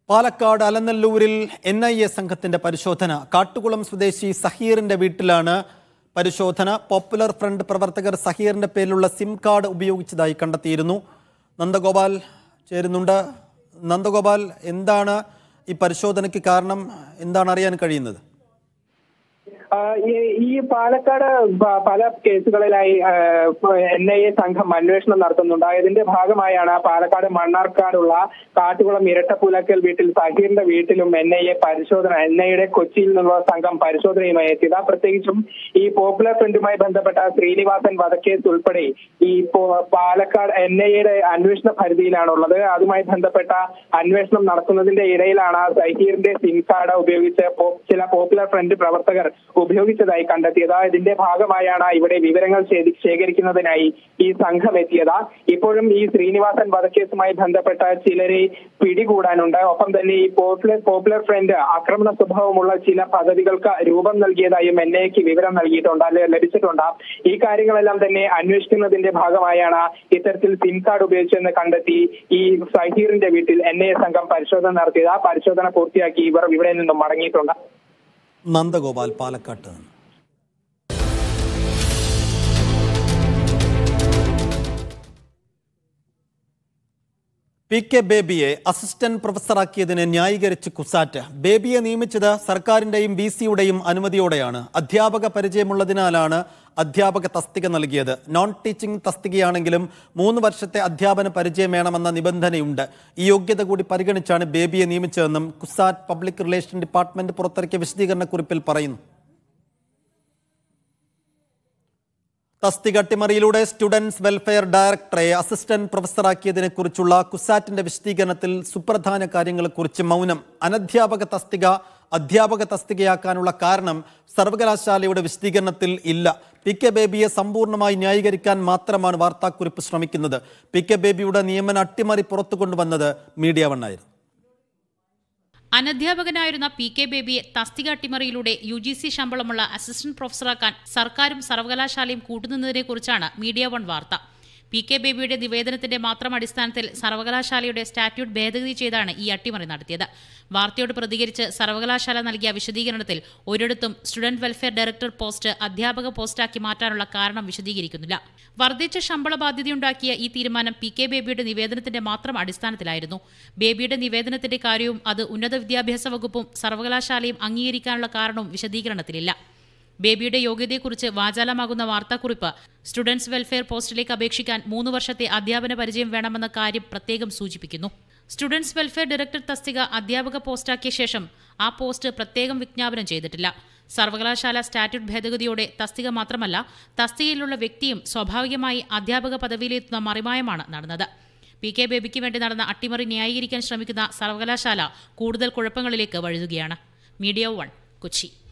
Palakkad അലനല്ലൂരിൽ NIA സംഘത്തിന്റെ പരിശോധന. കാട്ടുകുളം സ്വദേശി സഹീറിന്റെ വീട്ടിലാണ് പരിശോധന. പോപ്പുലർ ഫ്രണ്ട് പ്രവർത്തകർ സഹീറിന്റെ പേരിലുള്ള സിം കാർഡ് ഉപയോഗിച്ചതായി കണ്ടെത്തിയിരുന്നു. നന്ദഗോപാൽ ചേരുന്നുണ്ട്. നന്ദഗോപാൽ, എന്താണ് ഈ പരിശോധനയ്ക്ക് കാരണം? എന്താണ് അറിയാൻ കഴിയുന്നത്? ഈ പാലക്കാട് പല കേസുകളിലായി NIA സംഘം അന്വേഷണം നടത്തുന്നുണ്ട്. ഇതിന്റെ ഭാഗമായാണ് പാലക്കാട് മണ്ണാർക്കാടുള്ള കാട്ടുകുളം ഇരട്ടപ്പുലക്കൽ വീട്ടിൽ സഹീറിന്റെ വീട്ടിലും NIAയുടെ കൊച്ചിയിൽ നിന്നുള്ള സംഘം പരിശോധനയുമായി എത്തിയത്. പ്രത്യേകിച്ചും ഈ പോപ്പുലർ ഫ്രണ്ടുമായി ബന്ധപ്പെട്ട ശ്രീനിവാസൻ വധക്കേസ് ഉൾപ്പെടെ ഈ പാലക്കാട് NIAയുടെ അന്വേഷണ പരിധിയിലാണുള്ളത്. അതുമായി ബന്ധപ്പെട്ട അന്വേഷണം നടത്തുന്നതിന്റെ ഇടയിലാണ് സഹീറിന്റെ സിം കാർഡ് ഉപയോഗിച്ച് ചില പോപ്പുലർ ഫ്രണ്ട് പ്രവർത്തകർ ഉപയോഗിച്ചതായി കണ്ടെത്തിയത്. ഇതിന്റെ ഭാഗമായാണ് ഇവിടെ വിവരങ്ങൾ ശേഖരിക്കുന്നതിനായി ഈ സംഘം എത്തിയത്. ഇപ്പോഴും ഈ ശ്രീനിവാസൻ വധക്കേസുമായി ബന്ധപ്പെട്ട ചിലരെ പിടികൂടാനുണ്ട്. ഒപ്പം തന്നെ ഈ പോപ്പുലർ ഫ്രണ്ട് ആക്രമണ സ്വഭാവമുള്ള ചില പദ്ധതികൾക്ക് രൂപം നൽകിയതായും NIAക്ക് വിവരം ലഭിച്ചിട്ടുണ്ട്. ഈ കാര്യങ്ങളെല്ലാം തന്നെ അന്വേഷിക്കുന്നതിന്റെ ഭാഗമായാണ് ഇത്തരത്തിൽ സിം കാർഡ് ഉപയോഗിച്ചെന്ന് കണ്ടെത്തി ഈ സഹീറിന്റെ വീട്ടിൽ NIA സംഘം പരിശോധന നടത്തിയത്. പരിശോധന പൂർത്തിയാക്കി ഇവർ ഇവിടെ നിന്നും മടങ്ങിയിട്ടുണ്ട്. നന്ദഗോപാൽ, പാലക്കാട്ട്. PK ബേബിയെ അസിസ്റ്റന്റ് പ്രൊഫസറാക്കിയതിനെ ന്യായീകരിച്ച് കുസാറ്റ്. ബേബിയെ നിയമിച്ചത് സർക്കാരിന്റെയും VC-യുടെയും അനുമതിയോടെയാണ്. അധ്യാപക പരിചയമുള്ളതിനാലാണ് അധ്യാപക തസ്തിക നൽകിയത്. നോൺ ടീച്ചിങ് തസ്തികയാണെങ്കിലും 3 വർഷത്തെ അധ്യാപന പരിചയം വേണമെന്ന നിബന്ധനയുണ്ട്. ഈ യോഗ്യത കൂടി പരിഗണിച്ചാണ് ബേബിയെ നിയമിച്ചതെന്നും കുസാറ്റ് പബ്ലിക് റിലേഷൻ ഡിപ്പാർട്ട്മെന്റ് പുറത്തിറക്കിയ വിശദീകരണക്കുറിപ്പിൽ പറയുന്നു. തസ്തിക അട്ടിമറിയിലൂടെ സ്റ്റുഡൻസ് വെൽഫെയർ ഡയറക്ടറെ അസിസ്റ്റന്റ് പ്രൊഫസറാക്കിയതിനെക്കുറിച്ചുള്ള കുസാറ്റിന്റെ വിശദീകരണത്തിൽ സുപ്രധാന കാര്യങ്ങളെക്കുറിച്ച് മൗനം. അനധ്യാപക തസ്തിക അധ്യാപക തസ്തികയാക്കാനുള്ള കാരണം സർവകലാശാലയുടെ വിശദീകരണത്തിൽ ഇല്ല. PK ബേബിയെ സമ്പൂർണ്ണമായി ന്യായീകരിക്കാൻ മാത്രമാണ് വാർത്താക്കുറിപ്പ് ശ്രമിക്കുന്നത്. PK ബേബിയുടെ നിയമന അട്ടിമറി പുറത്തു കൊണ്ടുവന്നത് മീഡിയ വൺ ആയിരുന്നു. അനധ്യാപകനായിരുന്ന PK ബേബിയെ തസ്തിക അട്ടിമറിയിലൂടെ UGC ശമ്പളമുള്ള അസിസ്റ്റന്റ് പ്രൊഫസറാക്കാൻ സർക്കാരും സർവകലാശാലയും കൂട്ടുനിന്നതിനെക്കുറിച്ചാണ് മീഡിയ വൺ വാർത്ത. PK ബേബിയുടെ നിവേദനത്തിന്റെ മാത്രം അടിസ്ഥാനത്തിൽ സർവകലാശാലയുടെ സ്റ്റാറ്റ്യൂട്ട് ഭേദഗതി ചെയ്താണ് ഈ അട്ടിമറി നടത്തിയത്. വാർത്തയോട് പ്രതികരിച്ച് സർവകലാശാല നൽകിയ വിശദീകരണത്തിൽ ഒരിടത്തും സ്റ്റുഡന്റ് വെൽഫെയർ ഡയറക്ടർ പോസ്റ്റ് അധ്യാപക പോസ്റ്റാക്കി മാറ്റാനുള്ള കാരണം വിശദീകരിക്കുന്നില്ല. വർദ്ധിച്ച ശമ്പള ബാധ്യതയുണ്ടാക്കിയ ഈ തീരുമാനം PK ബേബിയുടെ നിവേദനത്തിന്റെ മാത്രം അടിസ്ഥാനത്തിലായിരുന്നു. ബേബിയുടെ നിവേദനത്തിന്റെ കാര്യവും അത് ഉന്നത വിദ്യാഭ്യാസ വകുപ്പും സർവകലാശാലയും അംഗീകരിക്കാനുള്ള കാരണവും വിശദീകരണത്തിലില്ല. ബേബിയുടെ യോഗ്യതയെക്കുറിച്ച് വാചാലമാകുന്ന വാർത്താക്കുറിപ്പ് സ്റ്റുഡൻസ് വെൽഫെയർ പോസ്റ്റിലേക്ക് അപേക്ഷിക്കാൻ 3 വർഷത്തെ അധ്യാപന പരിചയം വേണമെന്ന കാര്യം പ്രത്യേകം സൂചിപ്പിക്കുന്നു. സ്റ്റുഡൻസ് വെൽഫെയർ ഡയറക്ടർ തസ്തിക അധ്യാപക പോസ്റ്റാക്കിയ ശേഷം ആ പോസ്റ്റ് പ്രത്യേകം വിജ്ഞാപനം ചെയ്തിട്ടില്ല. സർവകലാശാല സ്റ്റാറ്റ്യൂട്ട് ഭേദഗതിയോടെ തസ്തിക മാത്രമല്ല തസ്തികയിലുള്ള വ്യക്തിയും സ്വാഭാവികമായി അധ്യാപക പദവിയിലെത്തുന്ന മറിമായമാണ് നടന്നത്. PK ബേബിക്ക് വേണ്ടി നടന്ന അട്ടിമറി ന്യായീകരിക്കാൻ ശ്രമിക്കുന്ന സർവകലാശാല കൂടുതൽ കുഴപ്പങ്ങളിലേക്ക് വഴുതുകയാണ്. Media One, Kochi.